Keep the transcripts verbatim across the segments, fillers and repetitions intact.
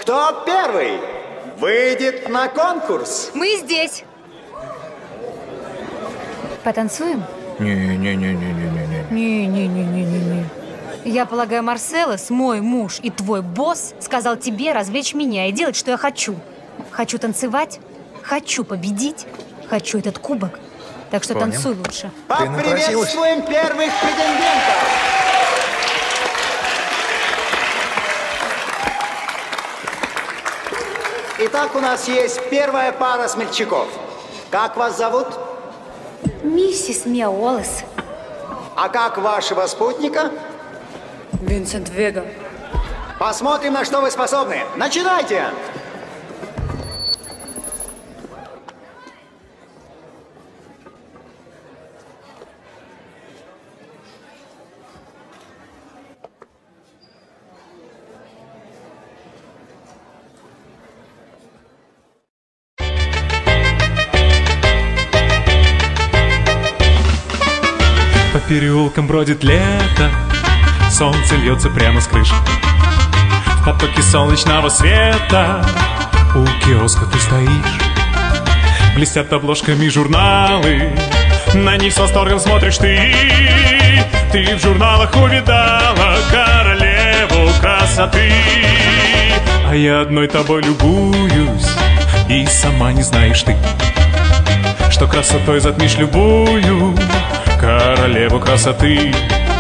Кто первый выйдет на конкурс? Мы здесь. Потанцуем? Не-не-не-не-не-не. Не-не-не-не-не-не. Я полагаю, Марселос, мой муж и твой босс, сказал тебе развлечь меня и делать, что я хочу. Хочу танцевать, хочу победить, хочу этот кубок. Так что Понял. танцуй лучше. Поприветствуем первых претендентов! Итак, у нас есть первая пара смельчаков. Как вас зовут? Миссис Миаолес. А как вашего спутника? Винсент Вега. Посмотрим, на что вы способны. Начинайте! По переулкам бродит лето, солнце льется прямо с крыши. В потоке солнечного света у киоска ты стоишь. Блестят обложками журналы, на них с восторгом смотришь ты. Ты в журналах увидала королеву красоты. А я одной тобой любуюсь, и сама не знаешь ты, что красотой затмишь любую королеву красоты.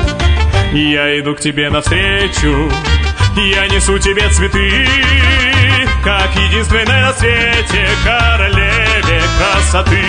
Я иду к тебе навстречу, я несу тебе цветы, как единственной на свете королеве красоты.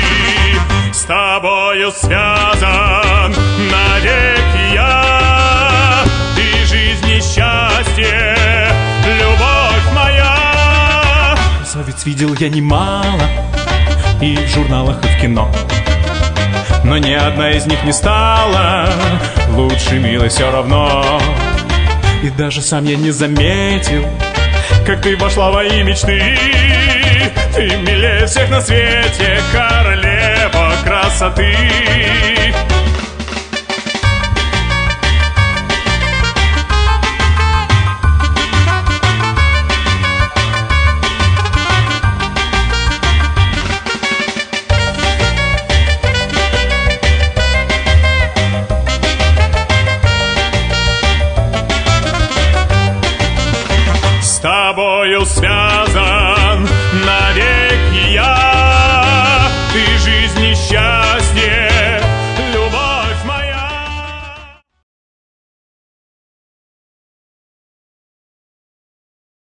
С тобою связан навеки я, ты жизнь и счастье, любовь моя. Красавиц видел я немало и в журналах, и в кино, но ни одна из них не стала лучше, милой, все равно. И даже сам я не заметил, как ты вошла в мои мечты. Ты милее всех на свете, королева красоты. С тобою связан